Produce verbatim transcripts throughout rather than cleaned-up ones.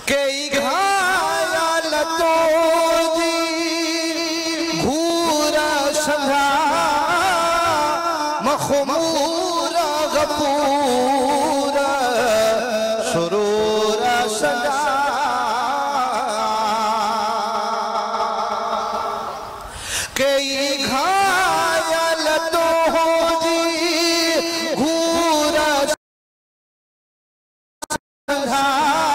कई घायल तो जी घूरा संधा मखमूरा गपूरा सुरूरा सदा कई घायल तो हो जी घूरा संधा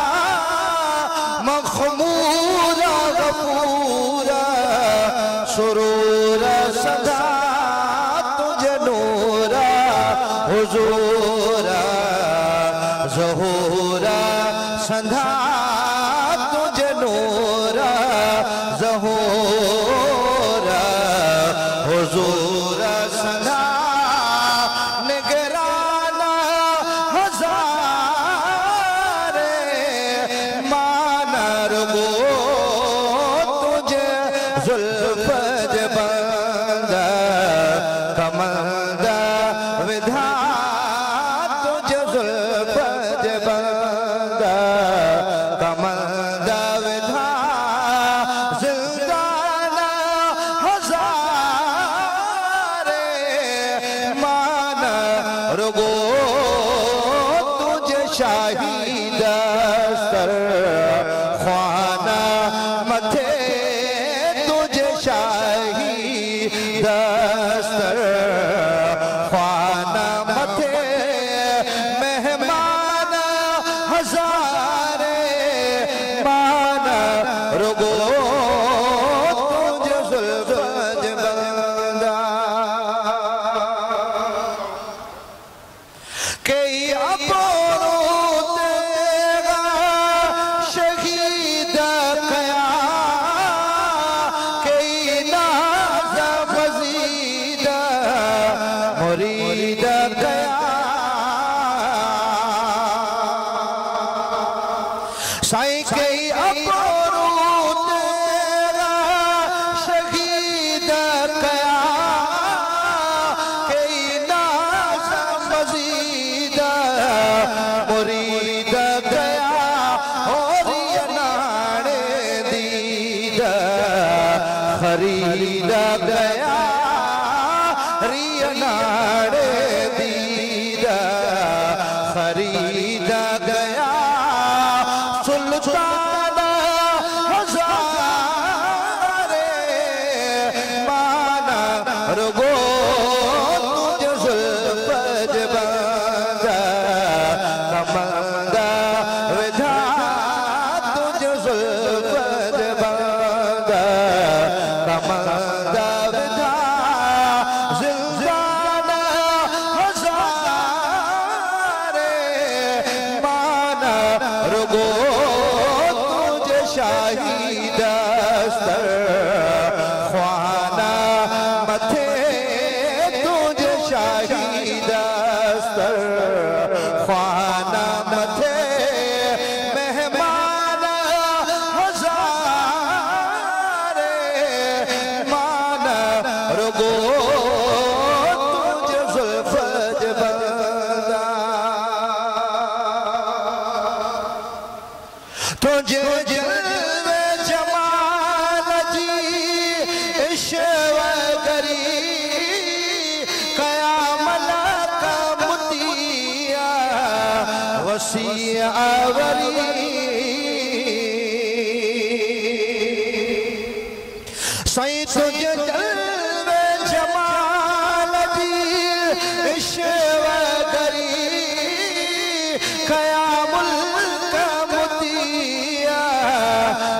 मखमूरा गपूरा सुरूरा सदा तुझे नूरा हुजूरा ज़हूरा संधा तुझे नूरा ज़हूरा हुजूरा संधा निगराना हज़ारे मानर गो तुझे ज़ुल्फ़ बंदा कमंदा विधा तुझे ज़ुल्फ़ बंदा कमंदा विधा ज़िंदाना हज़ारे माना रुगो तुझे शाही दस्तर ख्वाना मथे तुझे शाही दस्तर ख्वाना मथे मेहमान हज़ारे माना रुगो तुझे ज़ुल्फ़ बंदा कई अपोरो तेरा शहीद कया कई नाज़ मज़ीद मुरीद कया साईं कई अपोरो तेरा शहीद कया कई नाज़ मज़ीद मुरीद कया और ये नाड़े दीद खरीद गया रिया नाड़े दीद खरीद गया सुल्तान हज़ारे माना रुगो तुझे ज़ुल्फ़ बंदा कमंदा विधा तुझे ज़ुल्फ़ बंदा कमंदा विधा ज़िंदाना हज़ारे माना रुगो तुझे शाही दस्तर ख्वाना मथे तुझे शाही दस्तर ख्वाना मथे मेहमान हज़ारे माना रुगो तुझे ज़ुल्फ़ बंदा तुझे जलवे जमाल जी इश्वगरी कयामत का मुतिया वसीअवरी साईं तुझे जलवे जमाल जी इश्वगरी कयामत का मुतिया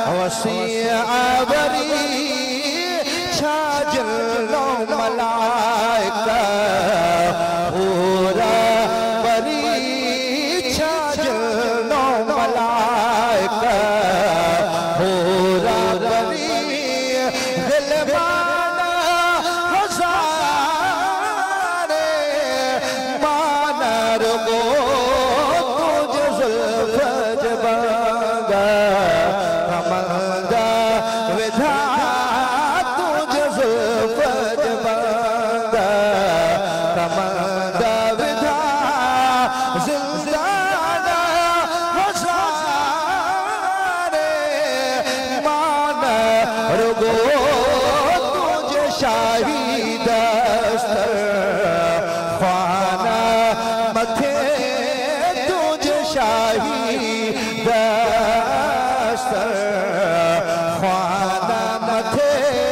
दस्तर ख्वाना मथे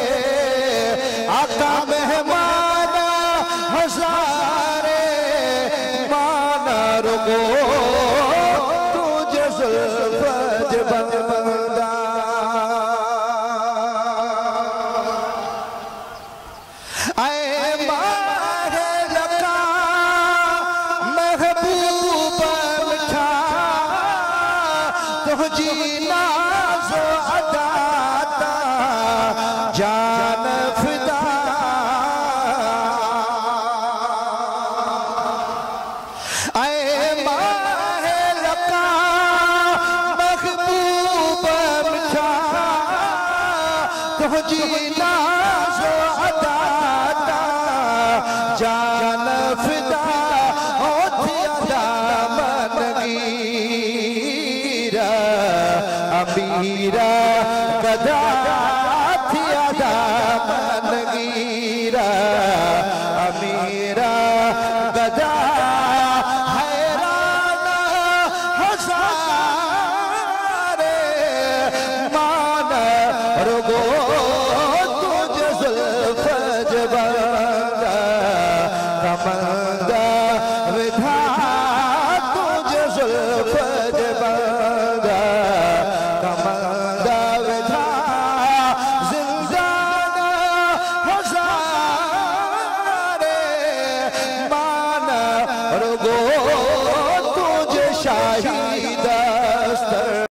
आका मेहमान हजारे माना रुगो तुझे जुल्फत बंदा आए माहे लका महबूब मिठा तुझी नाज़ो अदाता जान फिदा आए माहे लका महबूब मिठा तुझी नाज़ो अदाता जान फिदा होतिया दामनगीरा अमीरा कदा थिया दामनगीरा